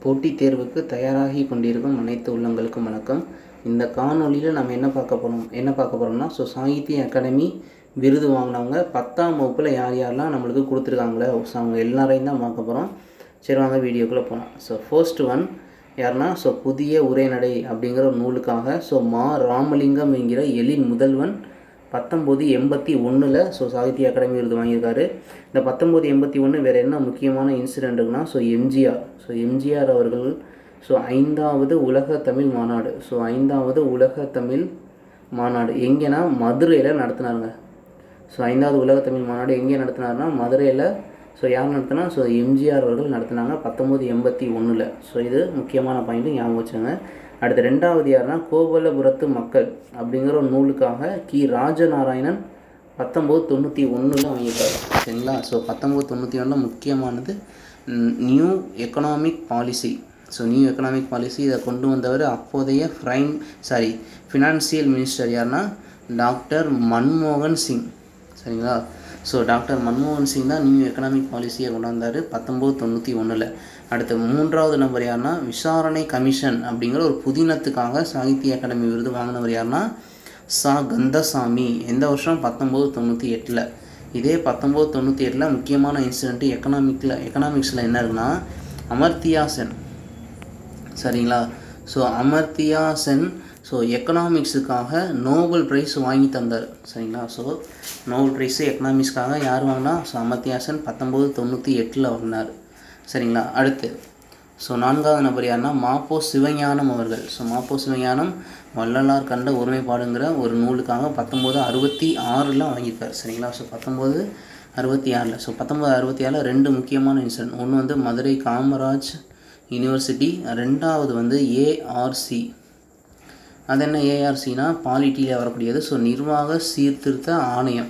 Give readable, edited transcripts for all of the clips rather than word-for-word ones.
போட்டித் தேர்வுக்கு தயாராகி கொண்டிருக்கும் அனைத்து உள்ளங்களுக்கும் வணக்கம். இந்த காணொளியில் நம்ம என்ன பார்க்க போகிறோம்னா சாகித்ய அகாடமி விருது வாங்கினவங்க 10ஆம் வகுப்பில் யார் யாரெல்லாம் நம்மளுக்கு கொடுத்துருக்காங்களோ அவங்க எல்லாரையும் தான் பார்க்க போகிறோம். சரி வாங்க வீடியோக்குள்ளே போகலாம். ஃபர்ஸ்ட் ஒன் யாருன்னா புதிய உரைநடை அப்படிங்கிற ஒரு நூலுக்காக மா ராமலிங்கம் என்கிற எழில் முதல்வன் 1981 சாகித்ய அகாடமி விருது வாங்கியிருக்காரு. இந்த 1981 வேறு என்ன முக்கியமான இன்சிடென்ட் இருக்குன்னா எம்ஜிஆர் அவர்கள் 5வது உலக தமிழ் மாநாடு 5வது உலக தமிழ் மாநாடு எங்கேனா மதுரையில் நடத்தினாருங்க. 5வது உலக தமிழ் மாநாடு எங்கே நடத்தினார்னா மதுரையில். யார் நடத்தினா எம்ஜிஆர் அவர்கள் நடத்தினாங்க 1981. இது முக்கியமான பாயிண்ட்டு ஞாபகம் வச்சுங்க. அடுத்து 2வது யாருன்னா கோவலபுரத்து மக்கள் அப்படிங்கிற ஒரு நூலுக்காக கி ராஜநாராயணன் 1991 வாங்கியிருக்காரு. சரிங்களா? 1991 முக்கியமானது new economic policy. New economic policy இதை கொண்டு வந்தவர் அப்போதைய ஃபினான்சியல் மினிஸ்டர் யாருன்னா டாக்டர் மன்மோகன் சிங். சரிங்களா? டாக்டர் மன்மோகன் சிங் தான் நியூ எக்கனாமிக் பாலிசியை கொண்டு வந்தார் 1991. அடுத்து 3வது நம்பர் யாருன்னா விசாரணை கமிஷன் அப்படிங்கிற ஒரு புதினத்துக்காக சாகித்ய அகாடமி விருது வாங்கினவர் யாருன்னா கந்தசாமி. எந்த வருஷம்? 1998. இதே 1998 முக்கியமான இன்சிடென்ட்டு எக்கனாமிக்ஸில் என்ன இருக்குன்னா அமர்த்தியா சென். சரிங்களா? அமர்த்தியா சென் எக்கனாமிக்ஸுக்காக நோபல் ப்ரைஸ் வாங்கி தந்தார். சரிங்களா? நோபல் ப்ரைஸு எக்கனாமிக்ஸ்க்காக யார் வாங்கினா அமர்த்தியா சென் 1998 வாங்கினார். சரிங்களா? அடுத்து 4வது நபர் யாருன்னா மாப்போ சிவஞானம் அவர்கள். மாப்போ சிவஞானம் வள்ளலார் கண்ட ஒருமைப்பாடுங்கிற ஒரு நூலுக்காக 1966 வாங்கியிருக்கார். சரிங்களா? 1966. 1966 2 முக்கியமான இன்சிடென்ட். ஒன்று வந்து மதுரை காமராஜ் யூனிவர்சிட்டி, 2வது ஏஆர்சி. அது என்ன ஏஆர்சினா பாலிட்டியில் வரக்கூடியது. நிர்வாக சீர்திருத்த ஆணையம்.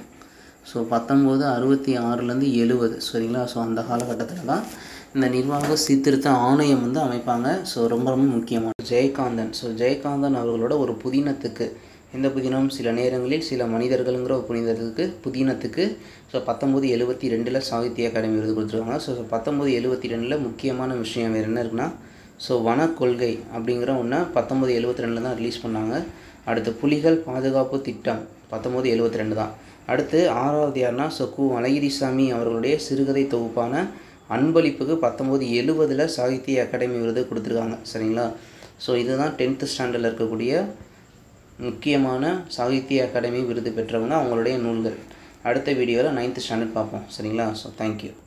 1966 70. சரிங்களா? அந்த காலகட்டத்தில் தான் இந்த நிர்வாக சீர்திருத்த ஆணையம் அமைப்பாங்க. ரொம்ப ரொம்ப முக்கியமான ஜெயகாந்தன். ஜெயகாந்தன் அவர்களோட ஒரு புதினத்துக்கு, இந்த புதினம் சில நேரங்களில் சில மனிதர்கள்ங்கிற ஒரு புதினத்துக்கு 1972 சாகித்ய அகாடமி விருது கொடுத்துருக்காங்க. 1972 முக்கியமான விஷயம் வேறு என்ன இருக்குன்னா வனக்கொள்கை அப்படிங்கிற ஒன்று 1972 தான் ரிலீஸ் பண்ணாங்க. அடுத்து புலிகள் பாதுகாப்பு திட்டம் 1972 தான். அடுத்து 6வது யாருன்னா கு அழகிரிசாமி அவர்களுடைய சிறுகதை தொகுப்பான அன்பளிப்புக்கு 1970 சாகித்ய அகாடமி விருது கொடுத்துருக்காங்க. சரிங்களா? இதுதான் 10th ஸ்டாண்டர்டில் இருக்கக்கூடிய முக்கியமான சாகித்ய அகாடமி விருது பெற்றவங்க அவங்களுடைய நூல்கள். அடுத்த வீடியோவில் 9th ஸ்டாண்டர்ட் பார்ப்போம். சரிங்களா? தேங்க்யூ.